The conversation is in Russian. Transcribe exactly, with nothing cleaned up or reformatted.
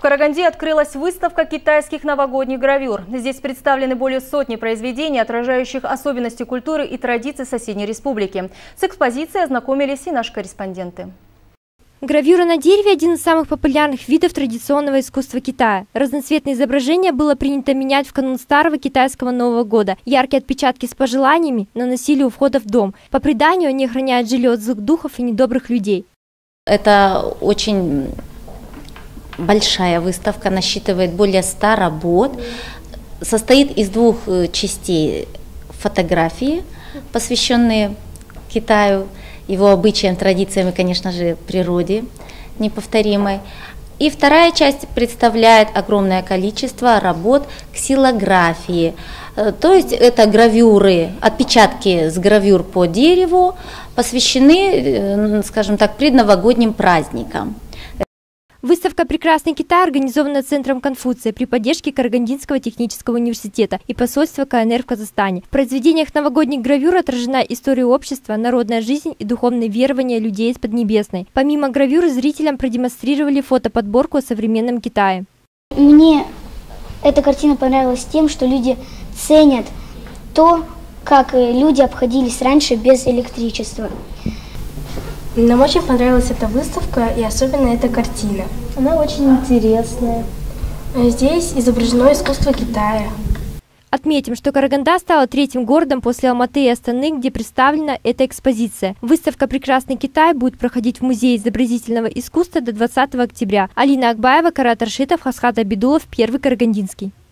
Караганде открылась выставка китайских новогодних гравюр. Здесь представлены более сотни произведений, отражающих особенности культуры и традиций соседней республики. С экспозицией ознакомились и наши корреспонденты. Гравюра на дереве – один из самых популярных видов традиционного искусства Китая. Разноцветные изображения было принято менять в канун старого китайского Нового года. Яркие отпечатки с пожеланиями наносили у входа в дом. По преданию, они охраняют жилье от злых духов и недобрых людей. Это очень большая выставка, насчитывает более ста работ, состоит из двух частей: фотографии, посвященные Китаю, его обычаям, традициям и, конечно же, природе неповторимой. И вторая часть представляет огромное количество работ ксилографии, то есть это гравюры, отпечатки с гравюр по дереву, посвящены, скажем так, предновогодним праздникам. Выставка «Прекрасный Китай» организована Центром Конфуция при поддержке Карагандинского технического университета и посольства ка эн эр в Казахстане. В произведениях новогодних гравюр отражена история общества, народная жизнь и духовные верования людей из Поднебесной. Помимо гравюр, зрителям продемонстрировали фотоподборку о современном Китае. Мне эта картина понравилась тем, что люди ценят то, как люди обходились раньше без электричества. Нам очень понравилась эта выставка и особенно эта картина. Она очень интересная. Здесь изображено искусство Китая. Отметим, что Караганда стала третьим городом после Алматы и Астаны, где представлена эта экспозиция. Выставка «Прекрасный Китай» будет проходить в Музее изобразительного искусства до двадцатого октября. Алина Акбаева, Карат Аршитов, Хасхат Абидулов, Первый Карагандинский.